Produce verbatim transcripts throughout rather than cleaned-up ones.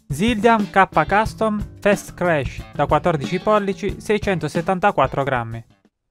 Zildjian K Custom Fast Crash da quattordici pollici, seicentosettantaquattro grammi.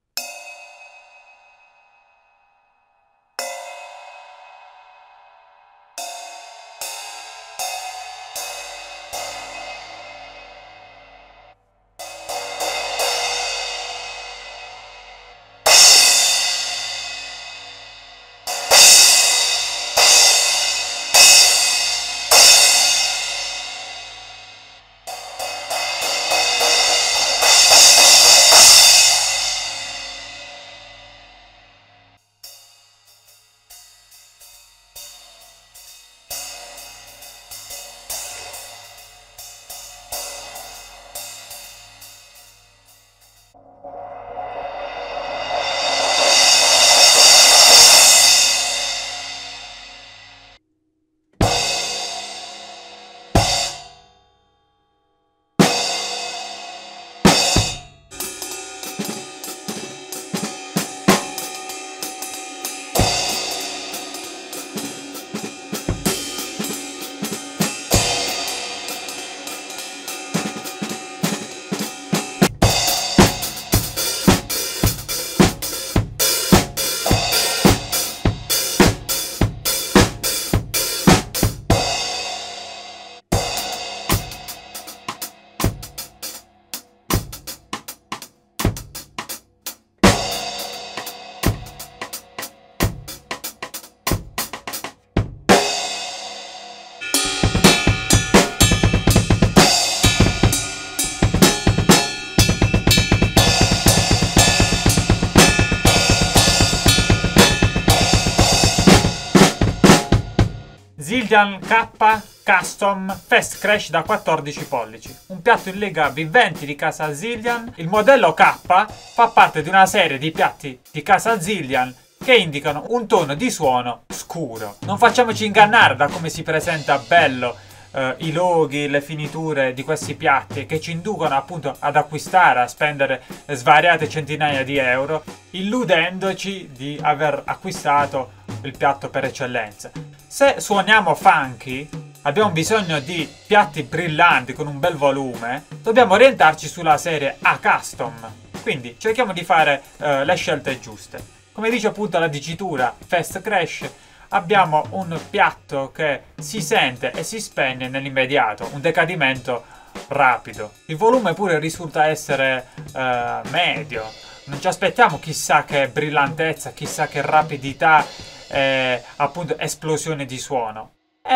Zildjian K Custom Fast Crash da quattordici pollici, un piatto in lega B venti di casa Zildjian. Il modello K fa parte di una serie di piatti di casa Zildjian che indicano un tono di suono scuro. Non facciamoci ingannare da come si presenta bello eh, i loghi, le finiture di questi piatti che ci inducono appunto ad acquistare, a spendere svariate centinaia di euro, illudendoci di aver acquistato il piatto per eccellenza. Se suoniamo funky, abbiamo bisogno di piatti brillanti con un bel volume, dobbiamo orientarci sulla serie A Custom. Quindi cerchiamo di fare eh, le scelte giuste. Come dice appunto la dicitura Fast Crash, abbiamo un piatto che si sente e si spegne nell'immediato, un decadimento rapido. Il volume pure risulta essere eh, medio, non ci aspettiamo chissà che brillantezza, chissà che rapidità, Eh, appunto esplosione di suono.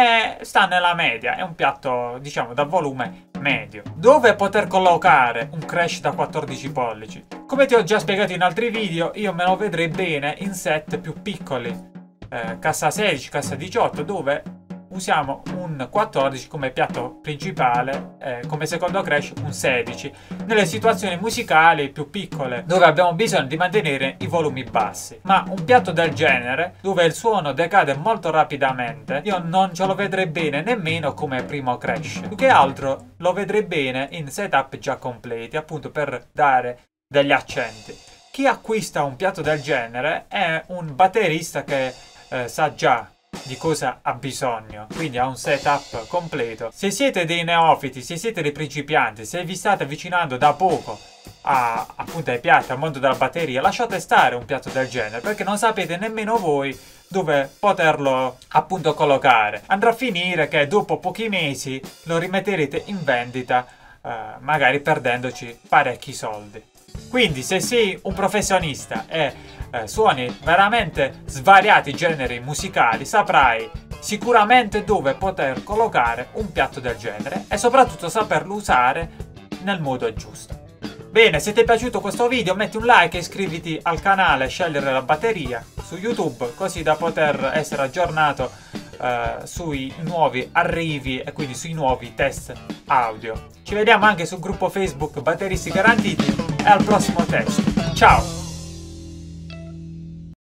E sta nella media, è un piatto diciamo da volume medio. Dove poter collocare un crash da quattordici pollici? Come ti ho già spiegato in altri video, io me lo vedrei bene in set più piccoli, eh, cassa sedici, cassa diciotto, dove usiamo un quattordici come piatto principale, eh, come secondo crash un sedici, nelle situazioni musicali più piccole dove abbiamo bisogno di mantenere i volumi bassi. Ma un piatto del genere, dove il suono decade molto rapidamente, io non ce lo vedrei bene nemmeno come primo crash. Più che altro lo vedrei bene in setup già completi, appunto per dare degli accenti. Chi acquista un piatto del genere è un batterista che eh, sa già di cosa ha bisogno, quindi ha un setup completo. Se siete dei neofiti, se siete dei principianti, se vi state avvicinando da poco a, appunto ai piatti, al mondo della batteria, lasciate stare un piatto del genere, perché non sapete nemmeno voi dove poterlo appunto collocare. Andrà a finire che dopo pochi mesi lo rimetterete in vendita, eh, magari perdendoci parecchi soldi. Quindi se sei un professionista e eh, suoni veramente svariati generi musicali, saprai sicuramente dove poter collocare un piatto del genere e soprattutto saperlo usare nel modo giusto. Bene, se ti è piaciuto questo video metti un like e iscriviti al canale Scegliere la Batteria su YouTube, così da poter essere aggiornato eh, sui nuovi arrivi e quindi sui nuovi test audio. Ci vediamo anche sul gruppo Facebook Batteristi Garantiti e al prossimo test. Ciao!